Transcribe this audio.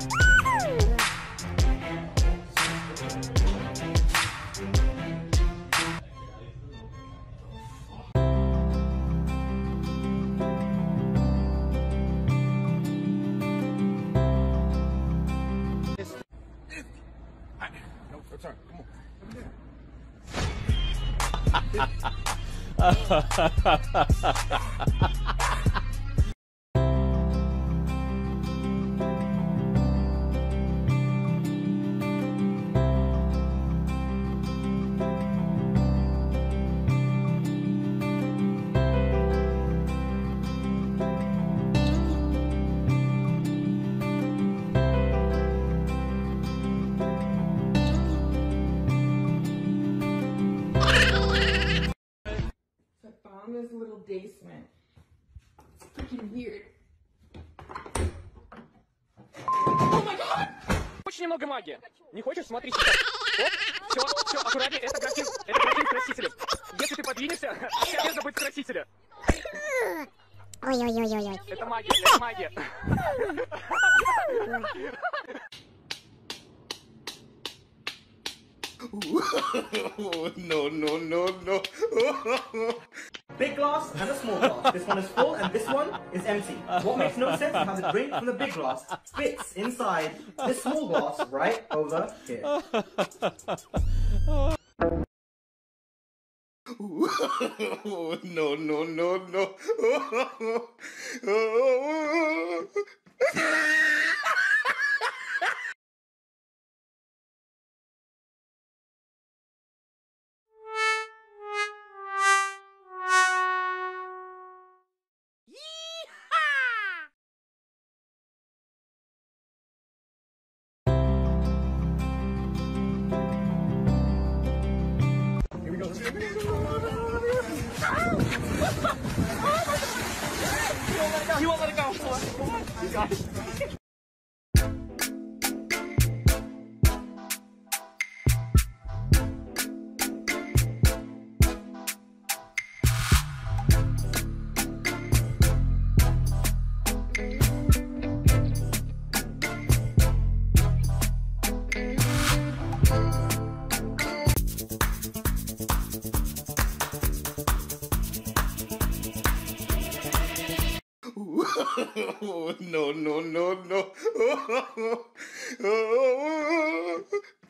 Turn. Come on. This little basement. It's freaking weird. Oh my god! Очень немного магии. Не хочешь? Смотри сейчас. Оп, все, аккуратнее. Это графин красителя. Если ты подвинешься, вся одежда будет красителя. Ой-ой-ой-ой-ой. Это магия, это магия. No. Big glass and a small glass. This one is full and this one is empty. What makes no sense is how the drink from the big glass fits inside this small glass right over here. No. He won't let it go. You got it. No.